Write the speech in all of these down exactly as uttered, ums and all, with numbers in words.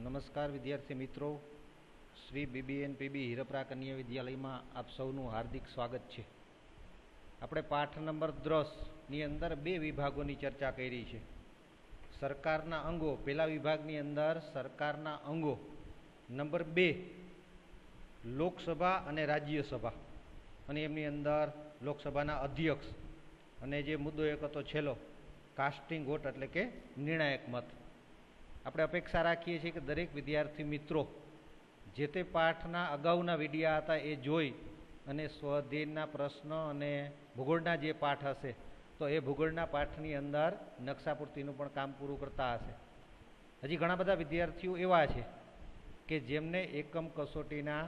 નમસ્કાર વિદ્યાર્થી મિત્રો, શ્રી બીબીએન પીબી હીરપરા કન્યા વિદ્યાલયમાં આપ સૌનું હાર્દિક સ્વાગત છે. આપણે પાઠ નંબર દસની અંદર બે વિભાગોની ચર્ચા કરી છે. સરકારના અંગો, પહેલા વિભાગની અંદર સરકારના અંગો, નંબર બે લોકસભા અને રાજ્યસભા, અને એમની અંદર લોકસભાના અધ્યક્ષ, અને જે મુદ્દો એક હતો છેલ્લો કાસ્ટિંગ વોટ એટલે કે નિર્ણાયક મત. આપણે અપેક્ષા રાખીએ છીએ કે દરેક વિદ્યાર્થી મિત્રો જે તે પાઠના અગાઉના વિડીયા હતા એ જોઈ અને સ્વઅધ્યયનના પ્રશ્નો અને ભૂગોળના જે પાઠ હશે તો એ ભૂગોળના પાઠની અંદર નકશાપૂર્તિનું પણ કામ પૂરું કરતા હશે. હજી ઘણા બધા વિદ્યાર્થીઓ એવા છે કે જેમને એકમ કસોટીના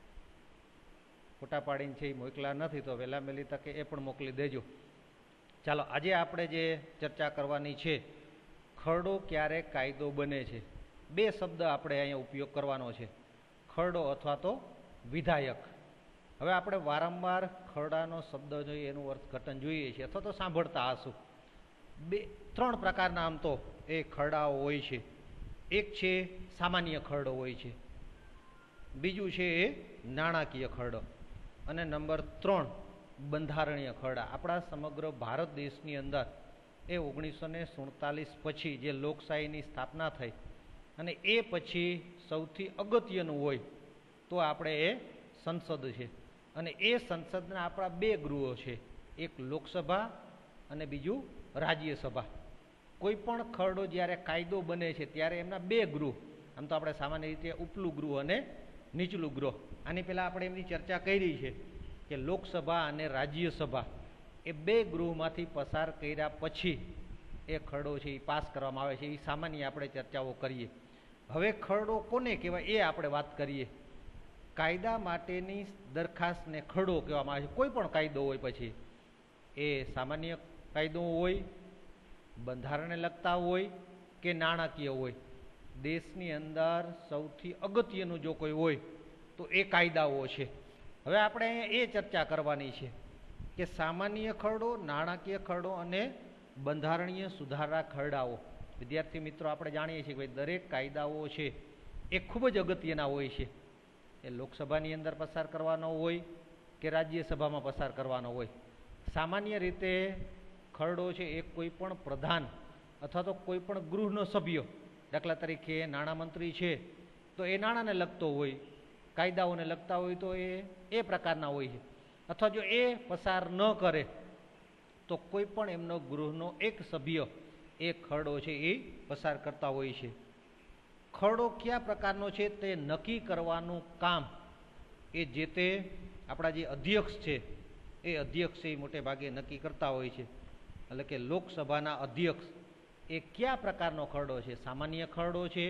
ફોટા પાડીને છે એ મોકલા નથી, તો વહેલા વહેલી તકે એ પણ મોકલી દેજો. ચાલો, આજે આપણે જે ચર્ચા કરવાની છે, ખરડો ક્યારે કાયદો બને છે. બે શબ્દ આપણે અહીંયા ઉપયોગ કરવાનો છે, ખરડો અથવા તો વિધાયક. હવે આપણે વારંવાર ખરડાનો શબ્દ જોઈએ, એનું અર્થઘટન જોઈએ છીએ અથવા તો સાંભળતા હશું. બે ત્રણ પ્રકારના આમ તો એ ખરડાઓ હોય છે. એક છે સામાન્ય ખરડો હોય છે, બીજું છે એ નાણાકીય ખરડો, અને નંબર ત્રણ બંધારણીય ખરડા. આપણા સમગ્ર ભારત દેશની અંદર એ ઓગણીસો ને સુડતાલીસ પછી જે લોકશાહીની સ્થાપના થઈ અને એ પછી સૌથી અગત્યનું હોય તો આપણે એ સંસદ છે. અને એ સંસદના આપણા બે ગૃહો છે, એક લોકસભા અને બીજું રાજ્યસભા. કોઈ પણ ખરડો જ્યારે કાયદો બને છે ત્યારે એમના બે ગૃહ, આમ તો આપણે સામાન્ય રીતે ઉપલું ગૃહ અને નીચલું ગૃહ, આની પહેલાં આપણે એમની ચર્ચા કરી છે કે લોકસભા અને રાજ્યસભા એ બે ગૃહમાંથી પસાર કર્યા પછી એ ખરડો છે એ પાસ કરવામાં આવે છે. એ સામાન્ય આપણે ચર્ચાઓ કરીએ. હવે ખરડો કોને કહેવાય એ આપણે વાત કરીએ. કાયદા માટેની દરખાસ્તને ખરડો કહેવામાં આવે છે. કોઈ પણ કાયદો હોય, પછી એ સામાન્ય કાયદો હોય, બંધારણને લગતા હોય કે નાણાકીય હોય, દેશની અંદર સૌથી અગત્યનું જો કોઈ હોય તો એ કાયદાઓ છે. હવે આપણે એ ચર્ચા કરવાની છે કે સામાન્ય ખરડો, નાણાકીય ખરડો અને બંધારણીય સુધારા ખરડાઓ. વિદ્યાર્થી મિત્રો, આપણે જાણીએ છીએ કે ભાઈ દરેક કાયદાઓ છે એ ખૂબ જ અગત્યના હોય છે. એ લોકસભાની અંદર પસાર કરવાનો હોય કે રાજ્યસભામાં પસાર કરવાનો હોય. સામાન્ય રીતે ખરડો છે એ કોઈ પણ પ્રધાન અથવા તો કોઈ પણ ગૃહનો સભ્ય, દાખલા તરીકે નાણામંત્રી છે તો એ નાણાંને લગતો હોય, કાયદાઓને લગતા હોય તો એ એ પ્રકારના હોય છે. અથવા જો એ પસાર ન કરે તો કોઈ પણ એમનો ગૃહનો એક સભ્ય એ ખરડો છે એ પસાર કરતા હોય છે. ખરડો કયા પ્રકારનો છે તે નક્કી કરવાનું કામ એ જે તે આપણા જે અધ્યક્ષ છે એ અધ્યક્ષ એ મોટે ભાગે નક્કી કરતા હોય છે. એટલે કે લોકસભાના અધ્યક્ષ એ કયા પ્રકારનો ખરડો છે, સામાન્ય ખરડો છે,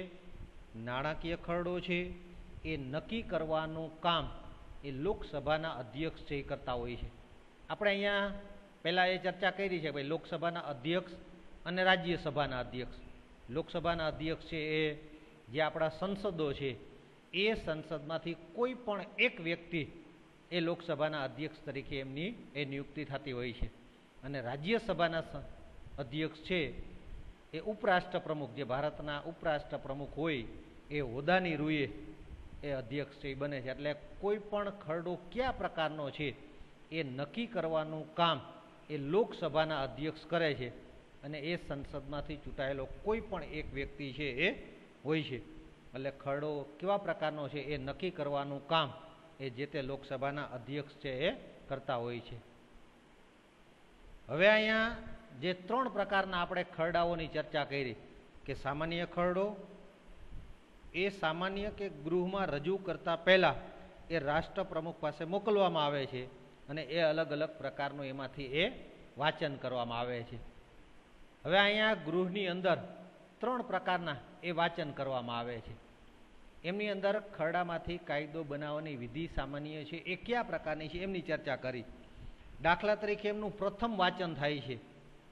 નાણાકીય ખરડો છે, એ નક્કી કરવાનું કામ એ લોકસભાના અધ્યક્ષ છે એ કરતા હોય છે. આપણે અહીંયા પહેલાં એ ચર્ચા કરી છે ભાઈ લોકસભાના અધ્યક્ષ અને રાજ્યસભાના અધ્યક્ષ. લોકસભાના અધ્યક્ષ છે એ જે આપણા સંસદો છે એ સંસદમાંથી કોઈ પણ એક વ્યક્તિ એ લોકસભાના અધ્યક્ષ તરીકે એમની એ નિયુક્તિ થતી હોય છે. અને રાજ્યસભાના અધ્યક્ષ છે એ ઉપરાષ્ટ્ર પ્રમુખ, જે ભારતના ઉપરાષ્ટ્ર પ્રમુખ હોય એ હોદ્દાની રૂએ એ અધ્યક્ષ છે એ બને છે. એટલે કોઈ પણ ખરડો કયા પ્રકારનો છે એ નક્કી કરવાનું કામ એ લોકસભાના અધ્યક્ષ કરે છે, અને એ સંસદમાંથી ચૂંટાયેલો કોઈ પણ એક વ્યક્તિ છે એ હોય છે. એટલે ખરડો કેવા પ્રકારનો છે એ નક્કી કરવાનું કામ એ જે તે લોકસભાના અધ્યક્ષ છે એ કરતા હોય છે. હવે અહીંયા જે ત્રણ પ્રકારના આપણે ખરડાઓની ચર્ચા કરી કે સામાન્ય ખરડો એ સામાન્ય કે ગૃહમાં રજૂ કરતા પહેલાં એ રાષ્ટ્ર પ્રમુખ પાસે મોકલવામાં આવે છે અને એ અલગ અલગ પ્રકારનું એમાંથી એ વાંચન કરવામાં આવે છે. હવે અહીંયા ગૃહની અંદર ત્રણ પ્રકારના એ વાંચન કરવામાં આવે છે. એમની અંદર ખરડામાંથી કાયદો બનાવવાની વિધિ સામાન્ય છે એ કયા પ્રકારની છે એમની ચર્ચા કરી. દાખલા તરીકે એમનું પ્રથમ વાંચન થાય છે.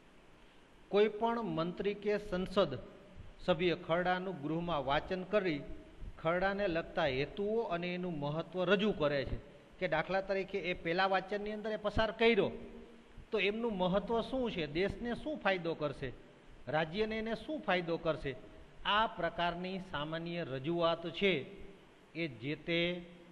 કોઈ પણ મંત્રી કે સંસદ સભ્ય ખરડાનું ગૃહમાં વાંચન કરી ખરડાને લગતા હેતુઓ અને એનું મહત્વ રજૂ કરે છે. કે દાખલા તરીકે એ પહેલા વાંચનની અંદર એ પસાર કર્યો તો એમનું મહત્વ શું છે, દેશને શું ફાયદો કરશે, રાજ્યને એને શું ફાયદો કરશે, આ પ્રકારની સામાન્ય રજૂઆત છે એ જે તે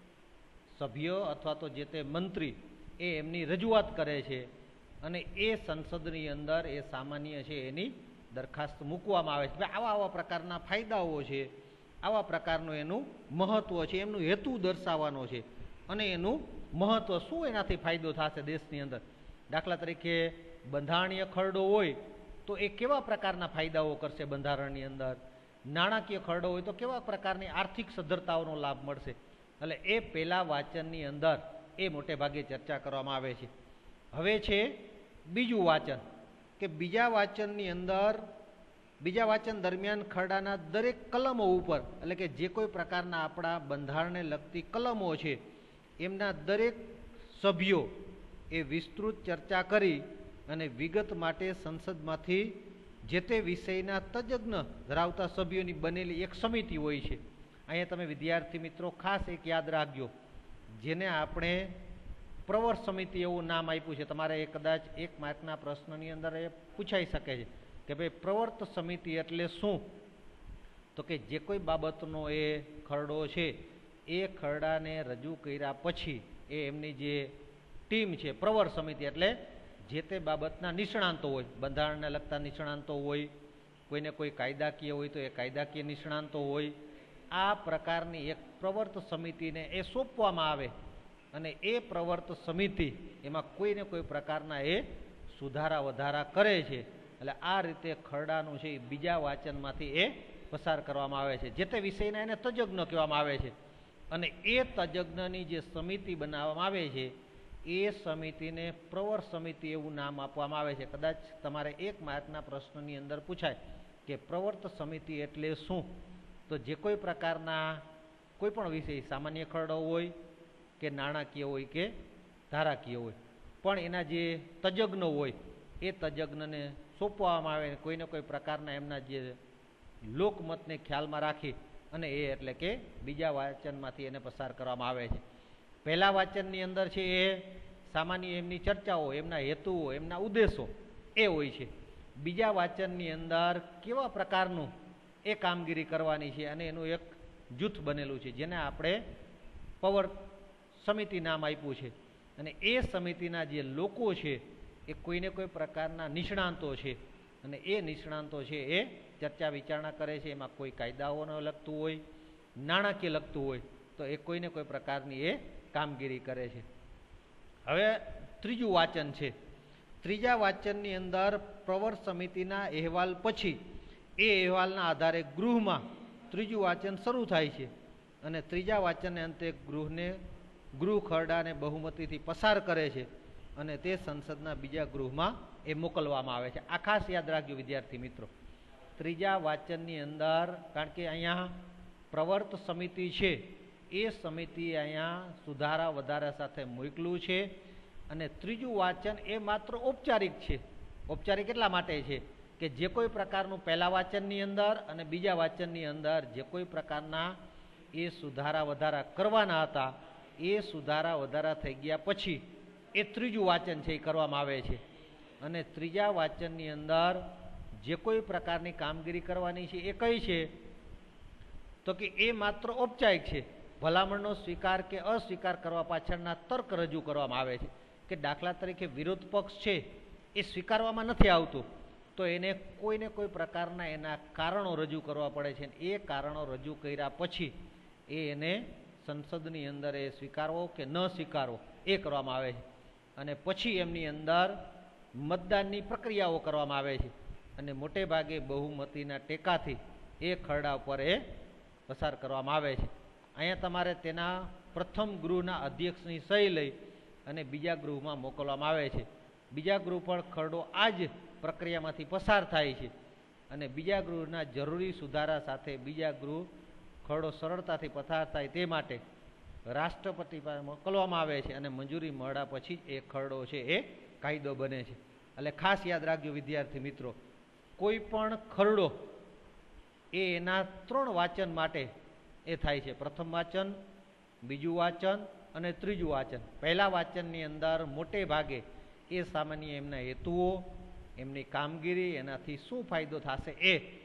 સભ્ય અથવા તો જે તે મંત્રી એ એમની રજૂઆત કરે છે અને એ સંસદની અંદર એ સામાન્ય છે એની દરખાસ્ત મૂકવામાં આવે છે. આવા આવા પ્રકારના ફાયદાઓ છે, આવા પ્રકારનું એનું મહત્ત્વ છે, એમનું હેતુ દર્શાવવાનો છે અને એનું મહત્ત્વ શું એનાથી ફાયદો થશે દેશની અંદર. દાખલા તરીકે બંધારણીય ખરડો હોય તો એ કેવા પ્રકારના ફાયદાઓ કરશે બંધારણની અંદર, નાણાકીય ખરડો હોય તો કેવા પ્રકારની આર્થિક સદ્ધરતાઓનો લાભ મળશે. એટલે એ પહેલા વાંચનની અંદર એ મોટે ભાગે ચર્ચા કરવામાં આવે છે. હવે છે બીજું વાંચન, કે બીજા વાંચનની અંદર બીજા વાંચન દરમિયાન ખરડાના દરેક કલમો ઉપર, એટલે કે જે કોઈ પ્રકારના આપણા બંધારણને લગતી કલમો છે એમના દરેક સભ્યો એ વિસ્તૃત ચર્ચા કરી અને વિગત માટે સંસદમાંથી જે તે વિષયના તજજ્ઞ ધરાવતા સભ્યોની બનેલી એક સમિતિ હોય છે. અહીંયા તમે વિદ્યાર્થી મિત્રો ખાસ એક યાદ રાખજો, જેને આપણે પ્રવર સમિતિ એવું નામ આપ્યું છે. તમારે એ કદાચ એક માર્કના પ્રશ્નની અંદર એ પૂછાઈ શકે છે કે ભાઈ પ્રવર્ત સમિતિ એટલે શું? તો કે જે કોઈ બાબતનો એ ખરડો છે એ ખરડાને રજૂ કર્યા પછી એ એમની જે ટીમ છે, પ્રવર સમિતિ એટલે જે તે બાબતના નિષ્ણાંતો હોય, બંધારણને લગતા નિષ્ણાંતો હોય, કોઈને કોઈ કાયદાકીય હોય તો એ કાયદાકીય નિષ્ણાંતો હોય, આ પ્રકારની એક પ્રવર્ત સમિતિને એ સોંપવામાં આવે અને એ પ્રવર્ત સમિતિ એમાં કોઈને કોઈ પ્રકારના એ સુધારા વધારા કરે છે. એટલે આ રીતે ખરડાનું છે એ બીજા વાંચનમાંથી એ પસાર કરવામાં આવે છે. જે તે વિષયના એને તજજ્ઞ કહેવામાં આવે છે અને એ તજજ્ઞની જે સમિતિ બનાવવામાં આવે છે એ સમિતિને પ્રવર સમિતિ એવું નામ આપવામાં આવે છે. કદાચ તમારે એક માર્કના પ્રશ્નની અંદર પૂછાય કે પ્રવર્ત સમિતિ એટલે શું? તો જે કોઈ પ્રકારના કોઈ પણ વિષય, સામાન્ય ખરડો હોય કે નાણાકીય હોય કે ધારાકીય હોય, પણ એના જે તજજ્ઞો હોય એ તજજ્ઞને સોંપવામાં આવે, કોઈને કોઈ પ્રકારના એમના જે લોકમતને ખ્યાલમાં રાખી અને એ એટલે કે બીજા વાંચનમાંથી એને પસાર કરવામાં આવે છે. પહેલા વાંચનની અંદર છે એ સામાન્ય એમની ચર્ચાઓ, એમના હેતુઓ, એમના ઉદ્દેશો એ હોય છે. બીજા વાંચનની અંદર કેવા પ્રકારનું એ કામગીરી કરવાની છે અને એનું એક જૂથ બનેલું છે જેને આપણે પવર સમિતિ નામ આપ્યું છે. અને એ સમિતિના જે લોકો છે એ કોઈને કોઈ પ્રકારના નિષ્ણાંતો છે અને એ નિષ્ણાંતો છે એ ચર્ચા વિચારણા કરે છે. એમાં કોઈ કાયદાઓને લગતું હોય, નાણાકીય લગતું હોય તો એ કોઈને કોઈ પ્રકારની એ કામગીરી કરે છે. હવે ત્રીજું વાંચન છે. ત્રીજા વાંચનની અંદર પ્રવર સમિતિના અહેવાલ પછી એ અહેવાલના આધારે ગૃહમાં ત્રીજું વાંચન શરૂ થાય છે અને ત્રીજા વાંચનને અંતે ગૃહને ગૃહ ખરડાને બહુમતીથી પસાર કરે છે અને તે સંસદના બીજા ગૃહમાં એ મોકલવામાં આવે છે. આ ખાસ યાદ રાખજો વિદ્યાર્થી મિત્રો. ત્રીજા વાંચનની અંદર, કારણ કે અહીંયા પ્રવર્ત સમિતિ છે એ સમિતિ અહીંયા સુધારા વધારા સાથે મોકલું છે અને ત્રીજું વાંચન એ માત્ર ઔપચારિક છે. ઔપચારિક એટલા માટે છે કે જે કોઈ પ્રકારનું પહેલા વાંચનની અંદર અને બીજા વાંચનની અંદર જે કોઈ પ્રકારના એ સુધારા વધારા કરવાના હતા એ સુધારા વધારા થઈ ગયા પછી એ ત્રીજું વાંચન છે એ કરવામાં આવે છે. અને ત્રીજા વાંચનની અંદર જે કોઈ પ્રકારની કામગીરી કરવાની છે એ કઈ છે? તો કે એ માત્ર ઔપચારિક છે. ભલામણનો સ્વીકાર કે અસ્વીકાર કરવા પાછળના તર્ક રજૂ કરવામાં આવે છે. કે દાખલા તરીકે વિરોધ પક્ષ છે એ સ્વીકારવામાં નથી આવતું તો એને કોઈને કોઈ પ્રકારના એના કારણો રજૂ કરવા પડે છે. એ કારણો રજૂ કર્યા પછી એ એને સંસદની અંદર એ સ્વીકારવો કે ન સ્વીકારવો એ કરવામાં આવે છે અને પછી એમની અંદર મતદાનની પ્રક્રિયાઓ કરવામાં આવે છે અને મોટે ભાગે બહુમતીના ટેકાથી એ ખરડા ઉપર એ પસાર કરવામાં આવે છે. અહીંયા તમારે તેના પ્રથમ ગૃહના અધ્યક્ષની સહી લઈ અને બીજા ગૃહમાં મોકલવામાં આવે છે. બીજા ગૃહ પર ખરડો આ જ પ્રક્રિયામાંથી પસાર થાય છે અને બીજા ગૃહના જરૂરી સુધારા સાથે બીજા ગૃહ ખરડો સરળતાથી પસાર થાય તે માટે રાષ્ટ્રપતિ પાસે મોકલવામાં આવે છે અને મંજૂરી મળ્યા પછી એ ખરડો છે એ કાયદો બને છે. એટલે ખાસ યાદ રાખજો વિદ્યાર્થી મિત્રો, કોઈ પણ ખરડો એ એના ત્રણ વાંચન માટે એ થાય છે. પ્રથમ વાંચન, બીજું વાંચન અને ત્રીજું વાંચન. પહેલા વાંચનની અંદર મોટે ભાગે એ સામાન્ય એમના હેતુઓ, એમની કામગીરી, એનાથી શું ફાયદો થશે એ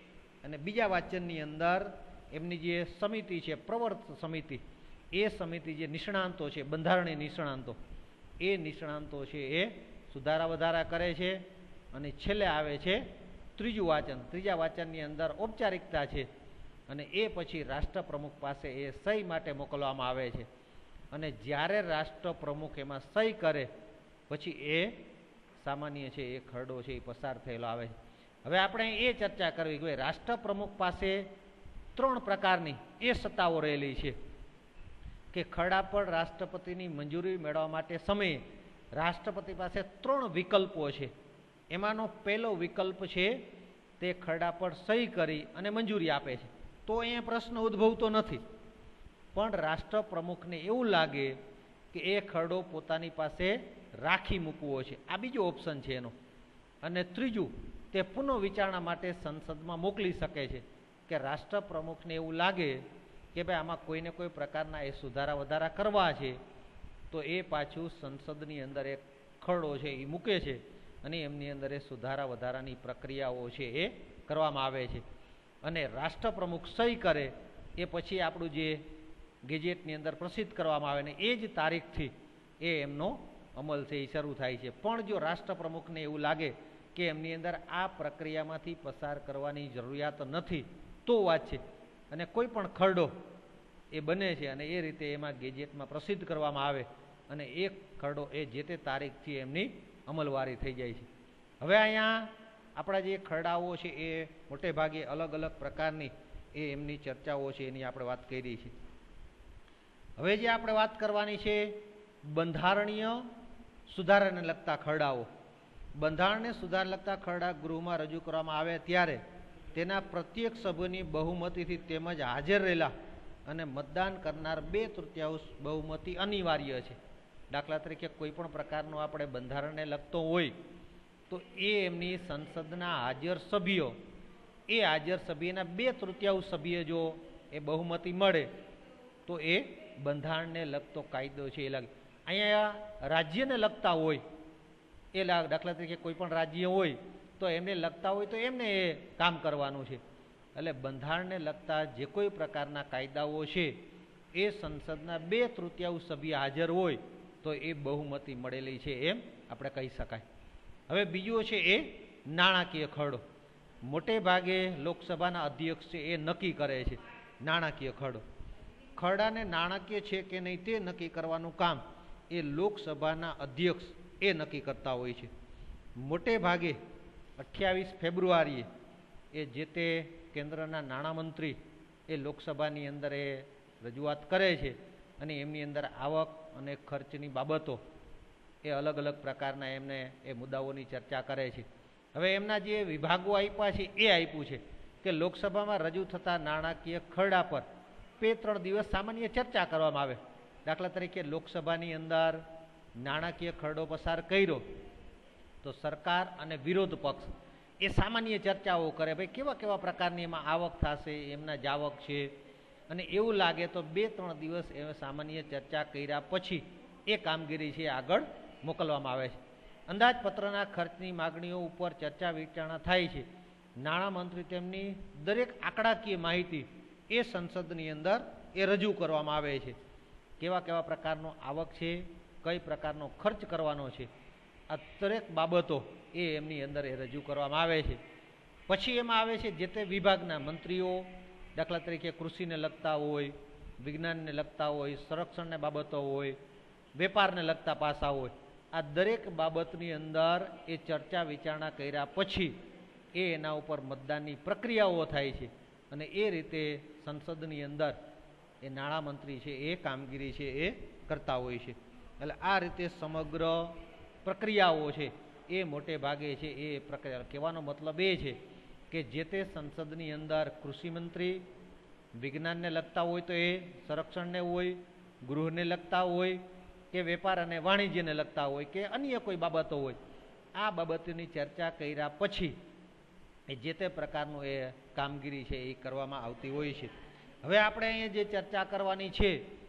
અને બીજા વાંચનની અંદર એમની જે સમિતિ છે, પ્રવર્ત સમિતિ, એ સમિતિ જે નિષ્ણાંતો છે, બંધારણીય નિષ્ણાંતો, એ નિષ્ણાંતો છે એ સુધારા વધારા કરે છે. અને છેલ્લે આવે છે ત્રીજું વાંચન. ત્રીજા વાંચનની અંદર ઔપચારિકતા છે અને એ પછી રાષ્ટ્રપ્રમુખ પાસે એ સહી માટે મોકલવામાં આવે છે. અને જ્યારે રાષ્ટ્રપ્રમુખ એમાં સહી કરે પછી એ સામાન્ય છે એ ખરડો છે એ પસાર થયેલો આવે છે. હવે આપણે એ ચર્ચા કરવી કે રાષ્ટ્રપ્રમુખ પાસે ત્રણ પ્રકારની એ સત્તાઓ રહેલી છે કે ખરડા પર રાષ્ટ્રપતિની મંજૂરી મેળવવા માટે સમયે રાષ્ટ્રપતિ પાસે ત્રણ વિકલ્પો છે. એમાંનો પહેલો વિકલ્પ છે તે ખરડા પર સહી કરી અને મંજૂરી આપે છે. તો અહીંયા પ્રશ્ન ઉદ્ભવતો નથી. પણ રાષ્ટ્રપ્રમુખને એવું લાગે કે એ ખરડો પોતાની પાસે રાખી મૂકવો છે, આ બીજો ઓપ્શન છે એનો. અને ત્રીજું, તે પુનઃ વિચારણા માટે સંસદમાં મોકલી શકે છે કે રાષ્ટ્રપ્રમુખને એવું લાગે કે ભાઈ આમાં કોઈને કોઈ પ્રકારના એ સુધારા વધારા કરવા છે તો એ પાછું સંસદની અંદર એક ખરડો છે એ મૂકે છે અને એમની અંદર એ સુધારા વધારાની પ્રક્રિયાઓ છે એ કરવામાં આવે છે. અને રાષ્ટ્રપ્રમુખ સહી કરે એ પછી આપણું જે ગેજેટની અંદર પ્રસિદ્ધ કરવામાં આવે ને એ જ તારીખથી એ એમનો અમલ છે એ શરૂ થાય છે. પણ જો રાષ્ટ્રપ્રમુખને એવું લાગે કે એમની અંદર આ પ્રક્રિયામાંથી પસાર કરવાની જરૂરિયાત નથી તો વાત છે. અને કોઈ પણ ખરડો એ બને છે અને એ રીતે એમાં ગેજેટમાં પ્રસિદ્ધ કરવામાં આવે અને એ ખરડો એ જે તે તારીખથી એમની અમલવારી થઈ જાય છે. હવે અહીંયા આપણા જે ખરડાઓ છે એ મોટે ભાગે અલગ અલગ પ્રકારની એ એમની ચર્ચાઓ છે એની આપણે વાત કરી છે. હવે જે આપણે વાત કરવાની છે બંધારણીય સુધારાને લગતા ખરડાઓ. બંધારણને સુધાર લગતા ખરડા ગૃહમાં રજૂ કરવામાં આવે ત્યારે તેના પ્રત્યેક સભ્યની બહુમતીથી તેમજ હાજર રહેલા અને મતદાન કરનાર બે તૃતીયાંશ બહુમતી અનિવાર્ય છે. દાખલા તરીકે કોઈ પણ પ્રકારનો આપણે બંધારણને લગતો હોય તો એ એમની સંસદના હાજર સભ્યો એ હાજર સભ્યના બે તૃતીયાંશ સભ્ય જો એ બહુમતી મળે તો એ બંધારણને લગતો કાયદો છે એ લાગે. અહીંયા રાજ્યને લગતા હોય એ દાખલા તરીકે કોઈ પણ રાજ્ય હોય તો એમને લગતા હોય તો એમને એ કામ કરવાનું છે. એટલે બંધારણને લગતા જે કોઈ પ્રકારના કાયદાઓ છે એ સંસદના બે તૃતીયાંશ સભ્ય હાજર હોય તો એ બહુમતી મળેલી છે એમ આપણે કહી શકાય. હવે બીજો છે એ નાણાકીય ખરડો. મોટે ભાગે લોકસભાના અધ્યક્ષ છે એ નક્કી કરે છે નાણાકીય ખરડો. ખરડાને નાણાકીય છે કે નહીં તે નક્કી કરવાનું કામ એ લોકસભાના અધ્યક્ષ એ નક્કી કરતા હોય છે. મોટે ભાગે અઠ્યાવીસ ફેબ્રુઆરીએ એ જે તે કેન્દ્રના નાણામંત્રી એ લોકસભાની અંદર એ રજૂઆત કરે છે અને એમની અંદર આવક અને ખર્ચની બાબતો એ અલગ અલગ પ્રકારના એમને એ મુદ્દાઓની ચર્ચા કરે છે. હવે એમના જે વિભાગો આપ્યા છે એ આપ્યું છે કે લોકસભામાં રજૂ થતા નાણાકીય ખરડા પર બે ત્રણ દિવસ સામાન્ય ચર્ચા કરવામાં આવે. દાખલા તરીકે લોકસભાની અંદર નાણાકીય ખરડો પસાર કર્યો તો સરકાર અને વિરોધ પક્ષ એ સામાન્ય ચર્ચાઓ કરે, ભાઈ કેવા કેવા પ્રકારની એમાં આવક થશે, એમના જાવક છે, અને એવું લાગે તો બે ત્રણ દિવસ એ સામાન્ય ચર્ચા કર્યા પછી એ કામગીરી છે આગળ મોકલવામાં આવે છે. અંદાજપત્રના ખર્ચની માગણીઓ ઉપર ચર્ચા વિચારણા થાય છે. નાણામંત્રી તેમની દરેક આંકડાકીય માહિતી એ સંસદની અંદર એ રજૂ કરવામાં આવે છે. કેવા કેવા પ્રકારનો આવક છે, કઈ પ્રકારનો ખર્ચ કરવાનો છે, આ દરેક બાબતો એ એમની અંદર એ રજૂ કરવામાં આવે છે. પછી એમાં આવે છે જે તે વિભાગના મંત્રીઓ, દાખલા તરીકે કૃષિને લગતા હોય, વિજ્ઞાનને લગતા હોય, સંરક્ષણને બાબતો હોય, વેપારને લગતા પાસા હોય, આ દરેક બાબતની અંદર એ ચર્ચા વિચારણા કર્યા પછી એ એના ઉપર મતદાનની પ્રક્રિયાઓ થાય છે અને એ રીતે સંસદની અંદર એ નાણામંત્રી છે એ કામગીરી છે એ કરતા હોય છે. એટલે આ રીતે સમગ્ર પ્રક્રિયાઓ છે એ મોટે ભાગે છે એ પ્રક્રિયા. કહેવાનો મતલબ એ છે કે જે તે સંસદની અંદર કૃષિમંત્રી, વિજ્ઞાનને લગતા હોય તો એ સંરક્ષણને હોય, ગૃહને લગતા હોય કે વેપાર અને વાણિજ્યને લગતા હોય કે અન્ય કોઈ બાબતો હોય, આ બાબતોની ચર્ચા કર્યા પછી એ જે તે પ્રકારનું એ કામગીરી છે એ કરવામાં આવતી હોય છે. હવે આપણે અહીંયા જે ચર્ચા કરવાની છે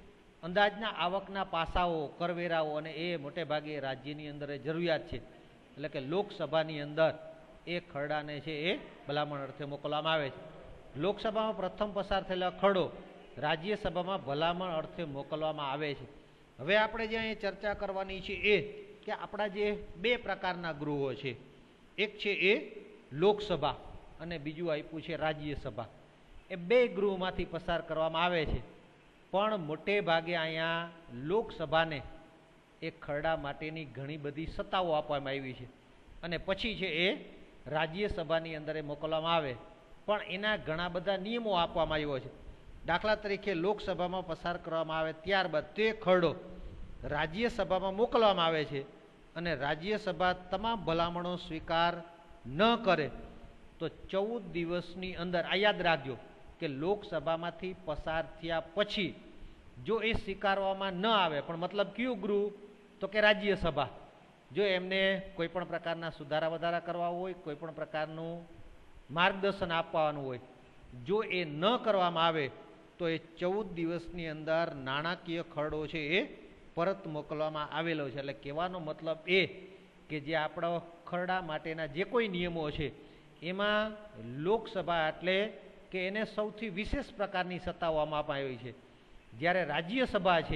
અંદાજના આવકના પાસાઓ, કરવેરાઓ, અને એ મોટે ભાગે રાજ્યની અંદર જરૂરિયાત છે. એટલે કે લોકસભાની અંદર એ ખરડાને છે એ ભલામણ અર્થે મોકલવામાં આવે છે. લોકસભામાં પ્રથમ પસાર થયેલો ખરડો રાજ્યસભામાં ભલામણ અર્થે મોકલવામાં આવે છે. હવે આપણે જે અહીં ચર્ચા કરવાની છે એ કે આપણા જે બે પ્રકારના ગૃહો છે, એક છે એ લોકસભા અને બીજું આપ્યું છે રાજ્યસભા. એ બે ગૃહમાંથી પસાર કરવામાં આવે છે, પણ મોટે ભાગે અહીંયા લોકસભાને એ ખરડા માટેની ઘણી બધી સત્તાઓ આપવામાં આવી છે અને પછી છે એ રાજ્યસભાની અંદર એ મોકલવામાં આવે, પણ એના ઘણા બધા નિયમો આપવામાં આવ્યો છે. દાખલા તરીકે લોકસભામાં પસાર કરવામાં આવે ત્યારબાદ તે ખરડો રાજ્યસભામાં મોકલવામાં આવે છે અને રાજ્યસભા તમામ ભલામણો સ્વીકાર ન કરે તો ચૌદ દિવસની અંદર, આ યાદ રાખજો કે લોકસભામાંથી પસાર થયા પછી જો એ સ્વીકારવામાં ન આવે, પણ મતલબ કયું ગૃહ તો કે રાજ્યસભા, જો એમને કોઈ પણ પ્રકારના સુધારા વધારા કરવા હોય, કોઈ પણ પ્રકારનું માર્ગદર્શન આપવાનું હોય, જો એ ન કરવામાં આવે તો એ ચૌદ દિવસની અંદર નાણાકીય ખરડો છે એ પરત મોકલવામાં આવેલો છે. એટલે કહેવાનો મતલબ એ કે જે આપણા ખરડા માટેના જે કોઈ નિયમો છે એમાં લોકસભા એટલે કે એને સૌથી વિશેષ પ્રકારની સત્તાઓ આપવામાં આવી છે, જ્યારે રાજ્યસભા છે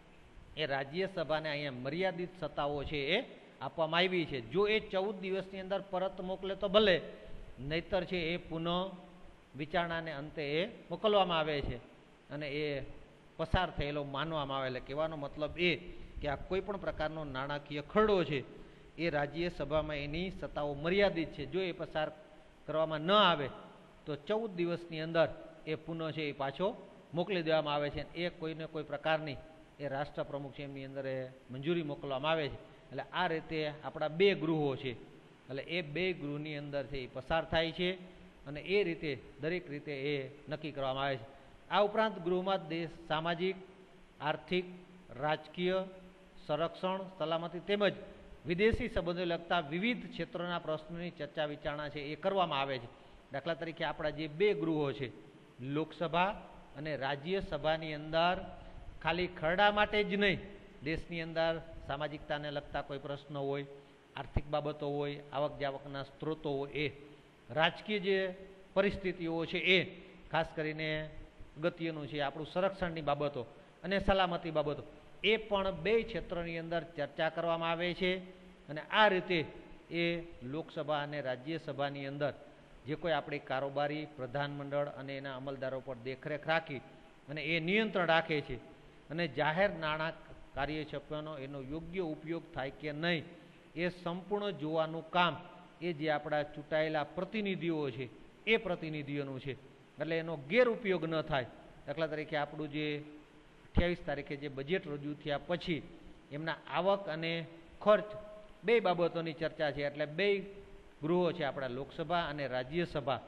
એ રાજ્યસભાને અહીંયા મર્યાદિત સત્તાઓ છે એ આપવામાં આવી છે. જો એ ચૌદ દિવસની અંદર પરત મોકલે તો ભલે, નહીતર છે એ પુનઃ વિચારણાને અંતે એ મોકલવામાં આવે છે અને એ પસાર થયેલો માનવામાં આવે. એટલે કહેવાનો મતલબ એ કે આ કોઈ પણ પ્રકારનો નાણાકીય ખરડો છે એ રાજ્યસભામાં એની સત્તાઓ મર્યાદિત છે. જો એ પસાર કરવામાં ન આવે તો ચૌદ દિવસની અંદર એ પુનઃ છે એ પાછો મોકલી દેવામાં આવે છે. એ કોઈને કોઈ પ્રકારની એ રાષ્ટ્રપ્રમુખ છે એમની અંદર એ મંજૂરી મોકલવામાં આવે છે. એટલે આ રીતે આપણા બે ગૃહો છે, એટલે એ બે ગૃહની અંદર છે એ પસાર થાય છે અને એ રીતે દરેક રીતે એ નક્કી કરવામાં આવે છે. આ ઉપરાંત ગૃહમાં દેશ સામાજિક, આર્થિક, રાજકીય, સંરક્ષણ, સલામતી તેમજ વિદેશી સંબંધો લગતા વિવિધ ક્ષેત્રોના પ્રશ્નોની ચર્ચા વિચારણા છે એ કરવામાં આવે છે. દાખલા તરીકે આપણા જે બે ગૃહો છે લોકસભા અને રાજ્યસભાની અંદર ખાલી ખરડા માટે જ નહીં, દેશની અંદર સામાજિકતાને લગતા કોઈ પ્રશ્નો હોય, આર્થિક બાબતો હોય, આવક જાવકના સ્ત્રોતો હોય, એ રાજકીય જે પરિસ્થિતિઓ છે એ ખાસ કરીને અગત્યનું છે આપણું સંરક્ષણની બાબતો અને સલામતી બાબતો, એ પણ બે ક્ષેત્રોની અંદર ચર્ચા કરવામાં આવે છે. અને આ રીતે એ લોકસભા અને રાજ્યસભાની અંદર જે કોઈ આપણી કારોબારી પ્રધાનમંડળ અને એના અમલદારો પર દેખરેખ રાખી અને એ નિયંત્રણ રાખે છે અને જાહેર નાણાં કાર્યક્ષેત્રનો એનો યોગ્ય ઉપયોગ થાય કે નહીં એ સંપૂર્ણ જોવાનું કામ એ જે આપણા ચૂંટાયેલા પ્રતિનિધિઓ છે એ પ્રતિનિધિઓનું છે. એટલે એનો ગેરઉપયોગ ન થાય. દાખલા તરીકે આપણું જે અઠ્યાવીસ તારીખે જે બજેટ રજૂ થયા પછી એમના આવક અને ખર્ચ બે બાબતોની ચર્ચા છે. એટલે બે ગૃહો છે આપણા લોકસભા અને રાજ્યસભા,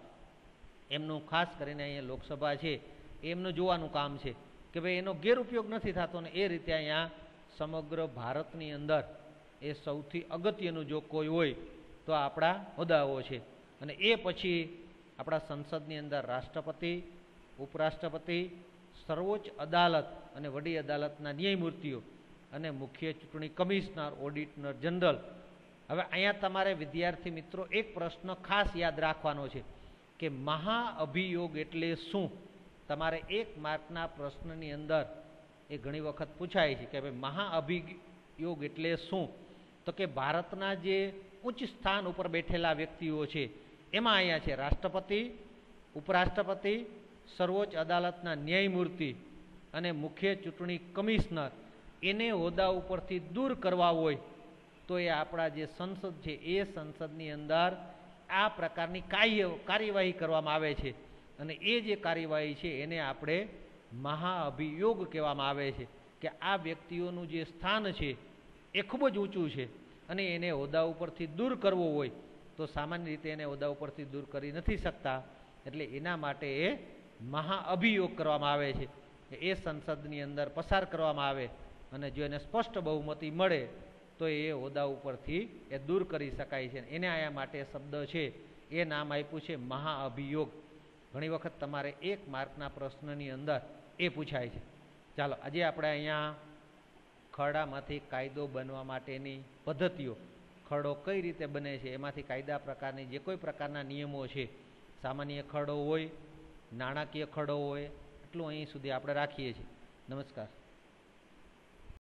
એમનું ખાસ કરીને અહીંયા લોકસભા છે એમનું જોવાનું કામ છે કે ભાઈ એનો ગેરઉપયોગ નથી થતો ને એ રીતે અહીંયા સમગ્ર ભારતની અંદર એ સૌથી અગત્યનું જો કોઈ હોય તો આપણા હોદ્દાઓ છે. અને એ પછી આપણા સંસદની અંદર રાષ્ટ્રપતિ, ઉપરાષ્ટ્રપતિ, સર્વોચ્ચ અદાલત અને વડી અદાલતના ન્યાયમૂર્તિઓ અને મુખ્ય ચૂંટણી કમિશનર, ઓડિટર જનરલ. હવે અહીંયા તમારે વિદ્યાર્થી મિત્રો એક પ્રશ્ન ખાસ યાદ રાખવાનો છે કે મહાઅભિયોગ એટલે શું? તમારે એક માર્કના પ્રશ્નની અંદર એ ઘણી વખત પૂછાય છે કે ભાઈ મહાઅભિયોગ એટલે શું? તો કે ભારતના જે ઉચ્ચ સ્થાન ઉપર બેઠેલા વ્યક્તિઓ છે એમાં અહીંયા છે રાષ્ટ્રપતિ, ઉપરાષ્ટ્રપતિ, સર્વોચ્ચ અદાલતના ન્યાયમૂર્તિ અને મુખ્ય ચૂંટણી કમિશનર. એને હોદ્દા ઉપરથી દૂર કરવા હોય તો એ આપણા જે સંસદ છે એ સંસદની અંદર આ પ્રકારની કાર્ય કાર્યવાહી કરવામાં આવે છે અને એ જે કાર્યવાહી છે એને આપણે મહાઅભિયોગ કહેવામાં આવે છે કે આ વ્યક્તિઓનું જે સ્થાન છે એ ખૂબ જ ઊંચું છે અને એને હોદ્દા ઉપરથી દૂર કરવો હોય તો સામાન્ય રીતે એને હોદ્દા ઉપરથી દૂર કરી નથી શકતા. એટલે એના માટે એ મહાઅભિયોગ કરવામાં આવે છે. એ સંસદની અંદર પસાર કરવામાં આવે અને જો એને સ્પષ્ટ બહુમતી મળે તો એ હોદ્દા ઉપરથી એ દૂર કરી શકાય છે. એને આયા માટે શબ્દ છે એ નામ આપ્યું છે મહાઅભિયોગ. ઘણી વખત તમારે એક માર્કના પ્રશ્નની અંદર એ પૂછાય છે. ચાલો આજે આપણે અહીંયા ખરડામાંથી કાયદો બનવા માટેની પદ્ધતિઓ, ખરડો કઈ રીતે બને છે, એમાંથી કાયદા પ્રકારની જે કોઈ પ્રકારના નિયમો છે, સામાન્ય ખરડો હોય નાણાકીય ખરડો હોય, એટલું અહીં સુધી આપણે રાખીએ છીએ. નમસ્કાર.